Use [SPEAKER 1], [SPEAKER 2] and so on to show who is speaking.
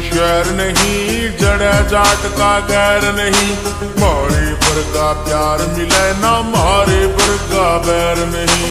[SPEAKER 1] शहर नहीं, जड़ा जाट का गैर नहीं। मारे वर्गा प्यार मिले ना, मारे वर्गा बैर नहीं।